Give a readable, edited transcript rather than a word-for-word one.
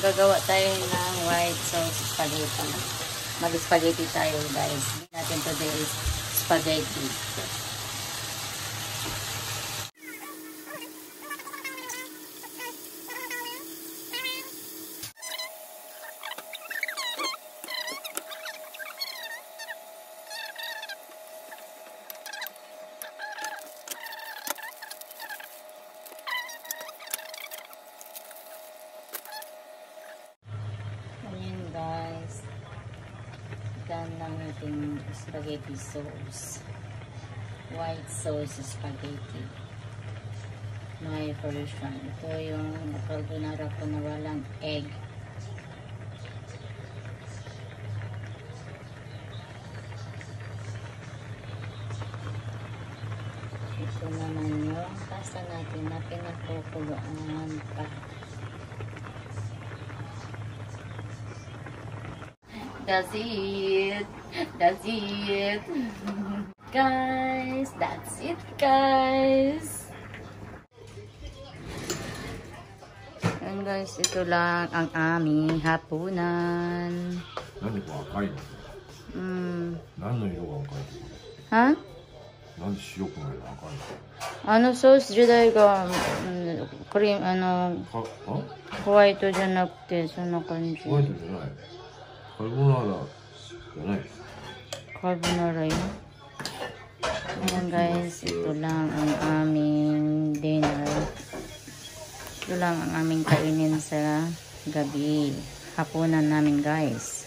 Gagawa tayo ng white sauce spaghetti. Mag-spaghetti tayo guys. Natin today is spaghetti. Guys, done lang natin spaghetti sauce, white sauce spaghetti, my version. Ito yung carbonara ko na walang egg. Ito naman yung pasta natin na pinakukuluan pa. That's it. That's it. Guys, that's it guys. And guys, ito lang ang aming hapunan. Nani ko akai no? Nano iro ga akai? Ha? Nani shiro ko nai akai? Sauce自体がクリームホワイトじゃなくてそんな感じ。 ホワイトじゃない。カルボナーラじゃない。 Carbonara yun. Ayan guys, ito lang ang aming dinner. Ito lang ang aming kainin sa gabi. Hapunan namin guys.